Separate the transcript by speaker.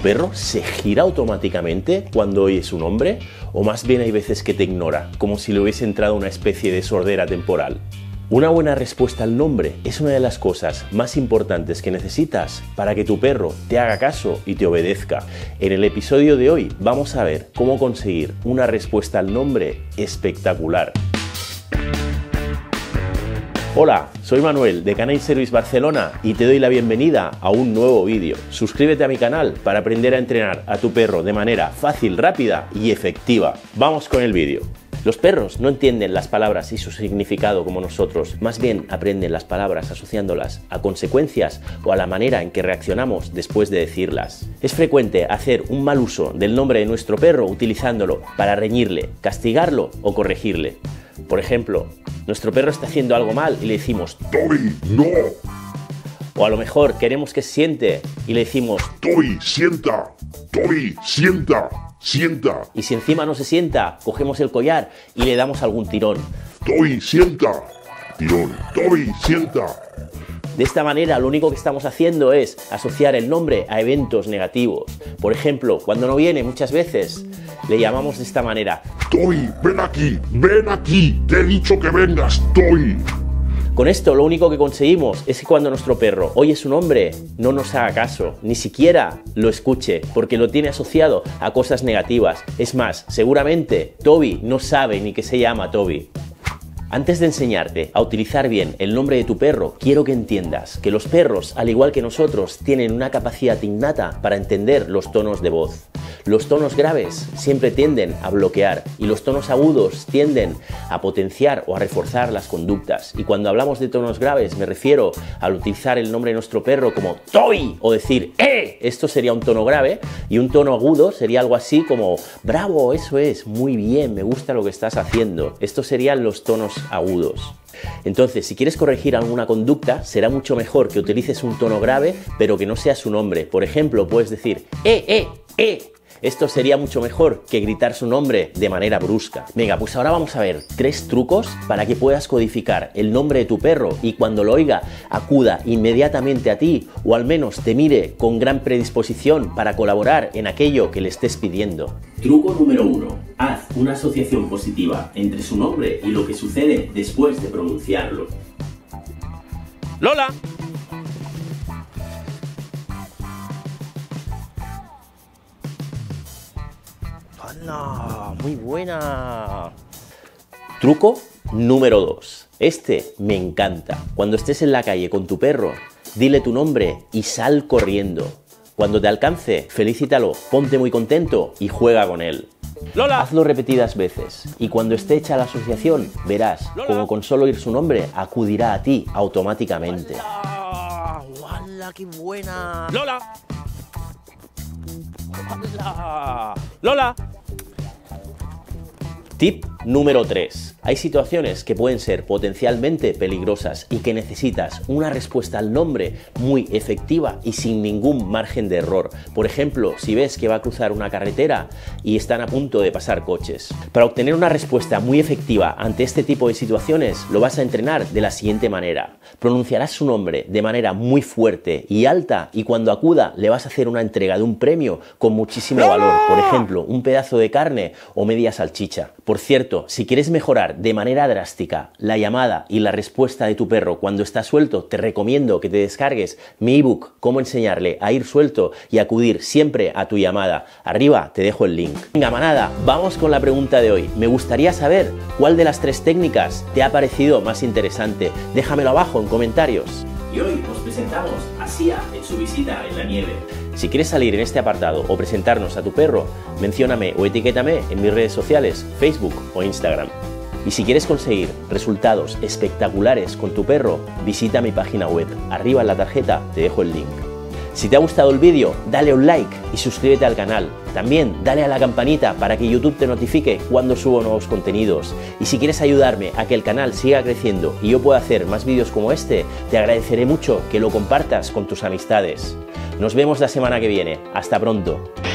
Speaker 1: perro se gira automáticamente cuando oye su nombre? ¿O más bien hay veces que te ignora, como si le hubiese entrado una especie de sordera temporal? Una buena respuesta al nombre es una de las cosas más importantes que necesitas para que tu perro te haga caso y te obedezca. En el episodio de hoy vamos a ver cómo conseguir una respuesta al nombre espectacular. Hola, soy Manuel de Canine Service Barcelona y te doy la bienvenida a un nuevo vídeo. Suscríbete a mi canal para aprender a entrenar a tu perro de manera fácil, rápida y efectiva. Vamos con el vídeo. Los perros no entienden las palabras y su significado como nosotros, más bien aprenden las palabras asociándolas a consecuencias o a la manera en que reaccionamos después de decirlas. Es frecuente hacer un mal uso del nombre de nuestro perro utilizándolo para reñirle, castigarlo o corregirle. Por ejemplo, nuestro perro está haciendo algo mal y le decimos
Speaker 2: ¡Toby, no!
Speaker 1: O a lo mejor queremos que se siente y le decimos
Speaker 2: ¡Toby, sienta! ¡Toby, sienta! ¡Sienta!
Speaker 1: Y si encima no se sienta, cogemos el collar y le damos algún tirón.
Speaker 2: ¡Toby, sienta! Tirón. ¡Toby, sienta!
Speaker 1: De esta manera lo único que estamos haciendo es asociar el nombre a eventos negativos. Por ejemplo, cuando no viene muchas veces le llamamos de esta manera.
Speaker 2: ¡Toby, ven aquí! ¡Te he dicho que vengas, Toby!
Speaker 1: Con esto lo único que conseguimos es que cuando nuestro perro oye su nombre no nos haga caso, ni siquiera lo escuche, porque lo tiene asociado a cosas negativas. Es más, seguramente Toby no sabe ni que se llama Toby. Antes de enseñarte a utilizar bien el nombre de tu perro, quiero que entiendas que los perros, al igual que nosotros, tienen una capacidad innata para entender los tonos de voz. Los tonos graves siempre tienden a bloquear y los tonos agudos tienden a potenciar o a reforzar las conductas. Y cuando hablamos de tonos graves me refiero al utilizar el nombre de nuestro perro como Toy o decir ¡eh! Esto sería un tono grave, y un tono agudo sería algo así como ¡bravo! Eso es, muy bien, me gusta lo que estás haciendo. Estos serían los tonos agudos. Entonces, si quieres corregir alguna conducta, será mucho mejor que utilices un tono grave, pero que no sea su nombre. Por ejemplo, puedes decir ¡eh! Esto sería mucho mejor que gritar su nombre de manera brusca. Venga, pues ahora vamos a ver 3 trucos para que puedas codificar el nombre de tu perro y cuando lo oiga acuda inmediatamente a ti o al menos te mire con gran predisposición para colaborar en aquello que le estés pidiendo. Truco número 1. Haz una asociación positiva entre su nombre y lo que sucede después de pronunciarlo. ¡Lola! ¡Hala! ¡Muy buena! Truco número 2. Este me encanta. Cuando estés en la calle con tu perro, dile tu nombre y sal corriendo. Cuando te alcance, felicítalo, ponte muy contento y juega con él. ¡Lola! Hazlo repetidas veces y cuando esté hecha la asociación, verás como con solo oír su nombre acudirá a ti automáticamente. ¡Hala! ¡Hala, qué buena! ¡Lola! ¡Hala! ¡Lola! Tip número 3. Hay situaciones que pueden ser potencialmente peligrosas y que necesitas una respuesta al nombre muy efectiva y sin ningún margen de error. Por ejemplo, si ves que va a cruzar una carretera y están a punto de pasar coches. Para obtener una respuesta muy efectiva ante este tipo de situaciones, lo vas a entrenar de la siguiente manera. Pronunciarás su nombre de manera muy fuerte y alta y cuando acuda le vas a hacer una entrega de un premio con muchísimo valor. Por ejemplo, un pedazo de carne o media salchicha. Por cierto, si quieres mejorar de manera drástica la llamada y la respuesta de tu perro cuando está suelto, te recomiendo que te descargues mi ebook Cómo enseñarle a ir suelto y acudir siempre a tu llamada. Arriba te dejo el link. Venga, manada, vamos con la pregunta de hoy. Me gustaría saber cuál de las 3 técnicas te ha parecido más interesante. Déjamelo abajo en comentarios. Y hoy os presentamos a Sia en su visita en la nieve. Si quieres salir en este apartado o presentarnos a tu perro, mencióname o etiquétame en mis redes sociales, Facebook o Instagram. Y si quieres conseguir resultados espectaculares con tu perro, visita mi página web. Arriba en la tarjeta te dejo el link. Si te ha gustado el vídeo, dale un like y suscríbete al canal. También dale a la campanita para que YouTube te notifique cuando subo nuevos contenidos. Y si quieres ayudarme a que el canal siga creciendo y yo pueda hacer más vídeos como este, te agradeceré mucho que lo compartas con tus amistades. Nos vemos la semana que viene. Hasta pronto.